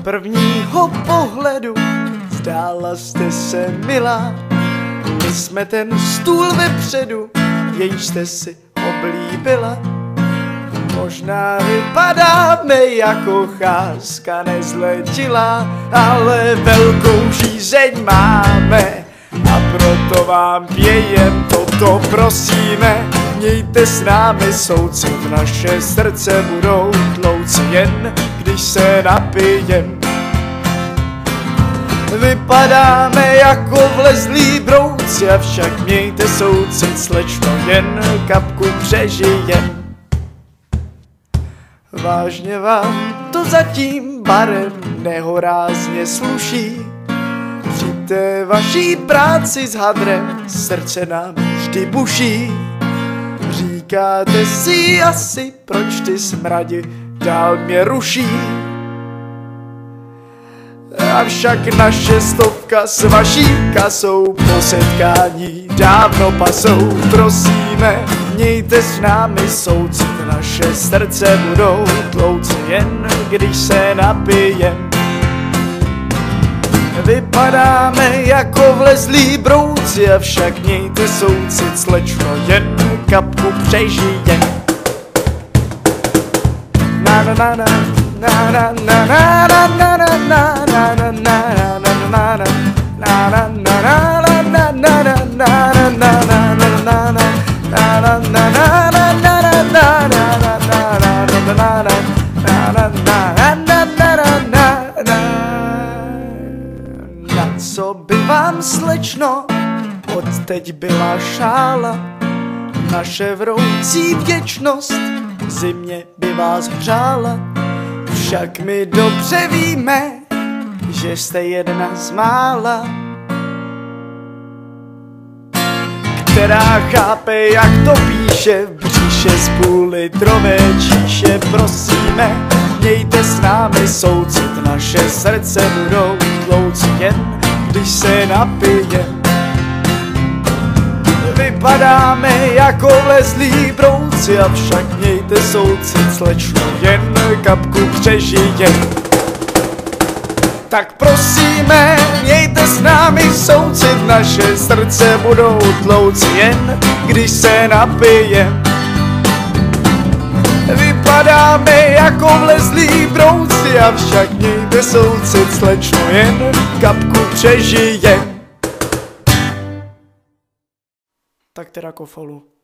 prvního pohledu zdála jste se milá. My jsme ten stůl vepředu, jenž jste si oblíbila. Možná vypadáme jako cházka nezletilá, ale velkou žízeň máme a proto vám pějem toto prosíme. Mějte s námi soucit, naše srdce budou tlouci jen, když se napijem. Vypadáme jako vlezlí brouci, avšak mějte soucit, slečno, jen kapku přežijem. Vážně vám to zatím barem nehorázně sluší. Při té vaší práci s hadrem srdce nám vždy buší. Říkáte si asi, proč ty smradi dál mě ruší. Avšak naše stovka s vaší kasou po setkání dávno pasou. Prosíme, mějte s námi soucit, naše srdce budou tlouci jen, když se napijem. Vypadáme jako vlezlí brouci, avšak mějte soucit, slečno, jen kapku přežijem. Na na na na na na na na na na na na na co by vám, slečno, odteď byla šála? Naše vroucí vděčnost zimě by vás hřála. Však my dobře víme, že jste jedna z mála, která chápe, jak to píše v bříše z půllitrové číše. Prosíme, mějte s námi soucit, naše srdce budou tlouci jen, když se napijem. Vypadáme jako vlezlí brouci, avšak mějte soucit, slečno, jen kapku přežijem. Tak prosíme, mějte s námi soucit, naše srdce budou tlouci jen, když se napijem. Vypadáme jako vlezlí brouci, avšak mějte soucit, slečno, jen kapku přežijem. Tak teda kofolu.